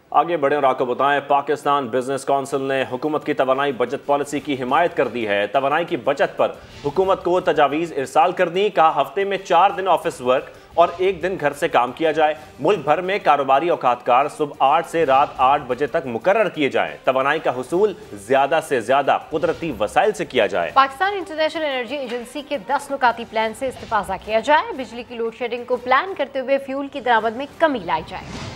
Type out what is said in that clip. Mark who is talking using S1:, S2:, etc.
S1: आगे बढ़े और आपको बताएं, पाकिस्तान बिजनेस काउंसिल ने हुकूमत की तवानाई बचत पॉलिसी की हिमायत कर दी है। तवानाई की बचत पर हुकूमत को तजावीज़ इरसाल कर दी। कहा हफ्ते में 4 दिन ऑफिस वर्क और 1 दिन घर से काम किया जाए। मुल्क भर में कारोबारी औकातकार सुबह 8 से रात 8 बजे तक मुकर्रर किए जाएं। तवानाई का हुसूल ज्यादा से ज्यादा कुदरती वसाइल से किया जाए।
S2: पाकिस्तान इंटरनेशनल एनर्जी एजेंसी के 10 नुकाती प्लान से इस्तिफाजा किया जाए। बिजली की लोड शेडिंग को प्लान करते हुए फ्यूल की दरामद में कमी लाई जाए।